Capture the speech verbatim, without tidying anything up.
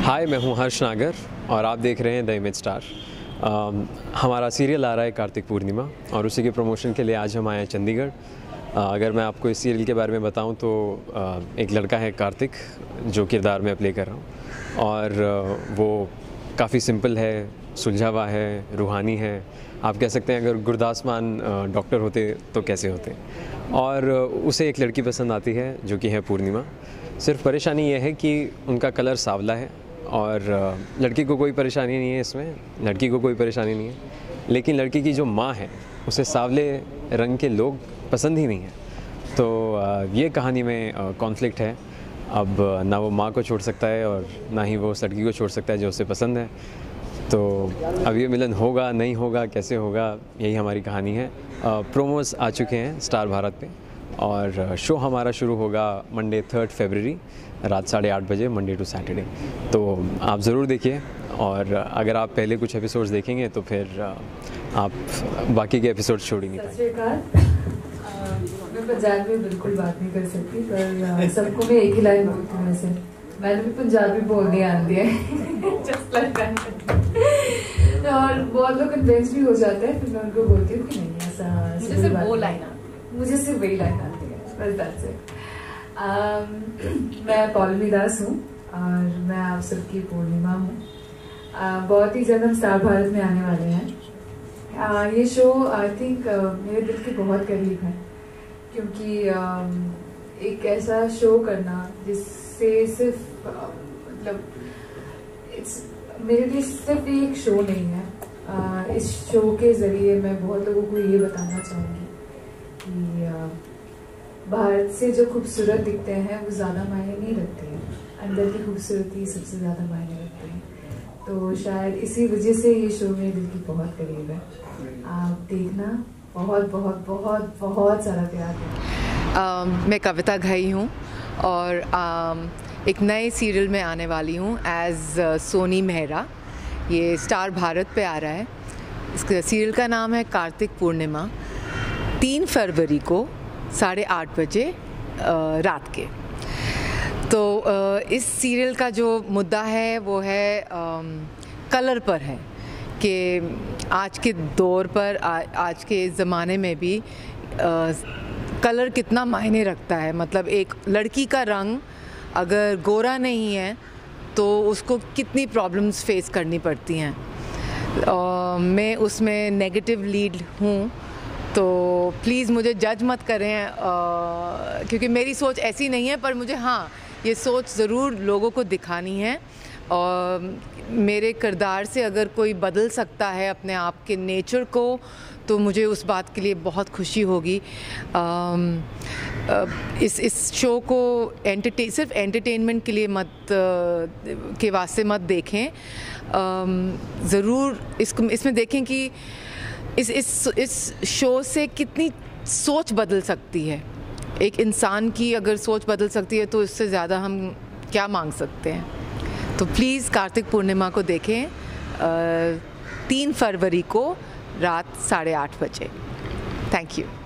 हाय, मैं हूं हर्ष नागर और आप देख रहे हैं द इमेज स्टार। um, हमारा सीरियल आ रहा है कार्तिक पूर्णिमा और उसी के प्रमोशन के लिए आज हम आए हैं चंडीगढ़। uh, अगर मैं आपको इस सीरियल के बारे में बताऊं तो uh, एक लड़का है कार्तिक जो किरदार में प्ले कर रहा हूं और uh, वो काफ़ी सिंपल है, सुलझा हुआ है, रूहानी है। आप कह सकते हैं अगर गुरदास मान डॉक्टर होते तो कैसे होते। और उसे एक लड़की पसंद आती है जो कि है पूर्णिमा। सिर्फ परेशानी यह है कि उनका कलर सांवला है और लड़की को कोई परेशानी नहीं है, इसमें लड़की को कोई परेशानी नहीं है, लेकिन लड़की की जो माँ है उसे सांवले रंग के लोग पसंद ही नहीं है। तो ये कहानी में कॉन्फ्लिक्ट है। अब ना वो माँ को छोड़ सकता है और ना ही वो उस लड़की को छोड़ सकता है जो उसे पसंद है। तो अब ये मिलन होगा नहीं होगा, कैसे होगा, यही हमारी कहानी है। प्रोमोस आ चुके हैं स्टार भारत पे और शो हमारा शुरू होगा मंडे थर्ड फरवरी रात साढ़े आठ बजे, मंडे टू सैटरडे। तो आप ज़रूर देखिए और अगर आप पहले कुछ एपिसोड्स देखेंगे तो फिर आप बाकी के एपिसोड्स छोड़ ही नहीं पाएंगे। मैं पंजाबी में बिल्कुल बात नहीं कर सकती, पर सबको मैं एक ही लाइन बोलती हूँ। वैसे मैंने भी पंजाबी बोलने आती है जस्ट लाइक दैट। और बहुत लोग कन्विंस भी हो जाते हैं, फिर मैं उनको बोलती हूँ कि नहीं ऐसा, मुझे सिर्फ वो लाइन मुझे सिर्फ वही लाइन आती है, बस दैट्स इट। मैं पौलमी दास हूँ और मैं आप सबकी पूर्णिमा हूँ। uh, बहुत ही जल्द हम स्टार भारत में आने वाले हैं। uh, ये शो आई थिंक uh, मेरे दिल के बहुत करीब है, क्योंकि uh, एक ऐसा शो करना जिससे सिर्फ मतलब इट्स मेरे लिए सिर्फ एक शो नहीं है। uh, इस शो के ज़रिए मैं बहुत लोगों को ये बताना चाहूँगी कि uh, भारत से जो खूबसूरत दिखते हैं वो ज़्यादा मायने नहीं रखते हैं, अंदर की खूबसूरती सबसे ज़्यादा मायने रखते हैं। तो शायद इसी वजह से ये शो मेरे दिल की बहुत करीब है। आप देखना, बहुत बहुत बहुत बहुत सारा प्यार है। uh, मैं कविता घई हूँ और uh, एक नए सीरियल में आने वाली हूँ एज uh, सोनी मेहरा। ये स्टार भारत पे आ रहा है। इसका सीरियल का नाम है कार्तिक पूर्णिमा। तीन फरवरी को साढ़े आठ बजे uh, रात के। तो uh, इस सीरियल का जो मुद्दा है वो है um, कलर पर है कि आज के दौर पर आ, आज के ज़माने में भी आ, कलर कितना मायने रखता है। मतलब एक लड़की का रंग अगर गोरा नहीं है तो उसको कितनी प्रॉब्लम्स फेस करनी पड़ती हैं। आ, मैं उसमें नेगेटिव लीड हूँ, तो प्लीज़ मुझे जज मत करें, आ, क्योंकि मेरी सोच ऐसी नहीं है, पर मुझे हाँ ये सोच ज़रूर लोगों को दिखानी है। और मेरे किरदार से अगर कोई बदल सकता है अपने आप के नेचर को, तो मुझे उस बात के लिए बहुत खुशी होगी। आम, इस इस शो को एंटरटेन सिर्फ एंटरटेनमेंट के लिए मत के वास्ते मत देखें। ज़रूर इसको इसमें देखें कि इस इस इस शो से कितनी सोच बदल सकती है। एक इंसान की अगर सोच बदल सकती है तो इससे ज़्यादा हम क्या मांग सकते हैं। तो प्लीज़ कार्तिक पूर्णिमा को देखें तीन फरवरी को रात साढ़े आठ बजे। Thank you.